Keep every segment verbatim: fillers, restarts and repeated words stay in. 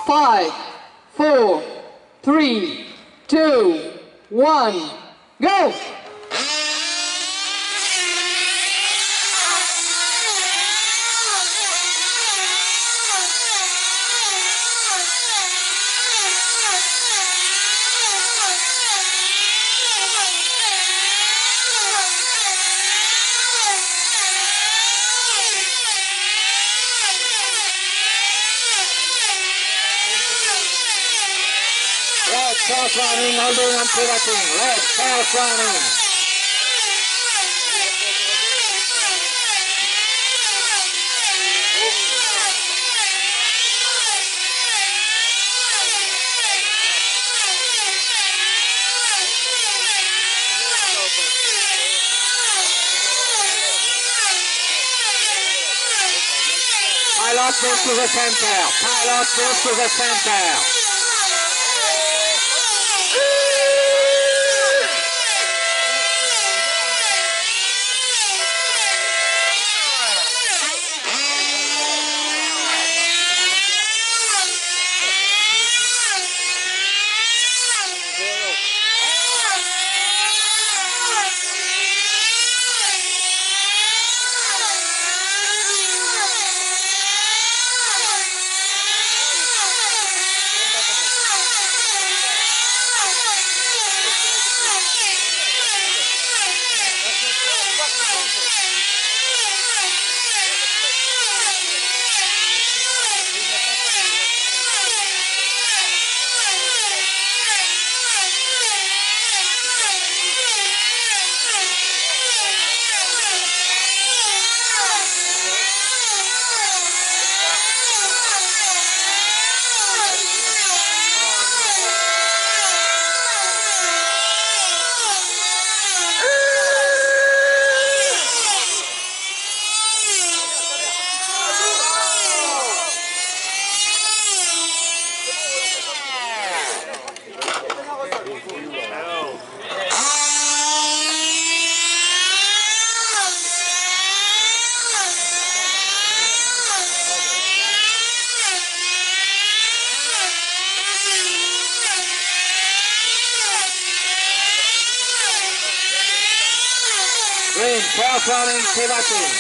Five, four, three, two, one, go! Red, fast running, holding and pivoting. Red, fast running. Pilot moves to the center. Pilot moves to the center. Green, fast running, pivoting.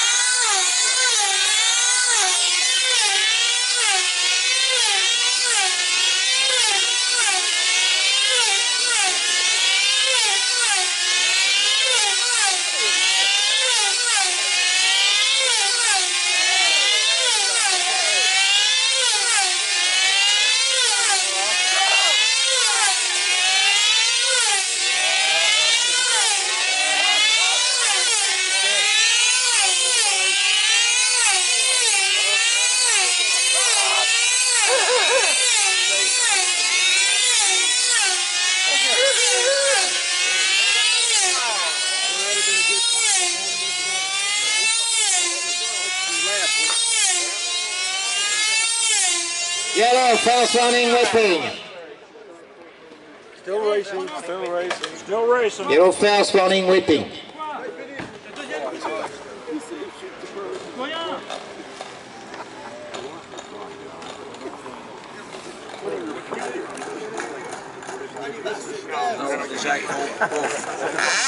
Yellow, fast running, whipping. Still racing, still racing, still racing. Yellow, fast running, whipping. Nou, dat is eigenlijk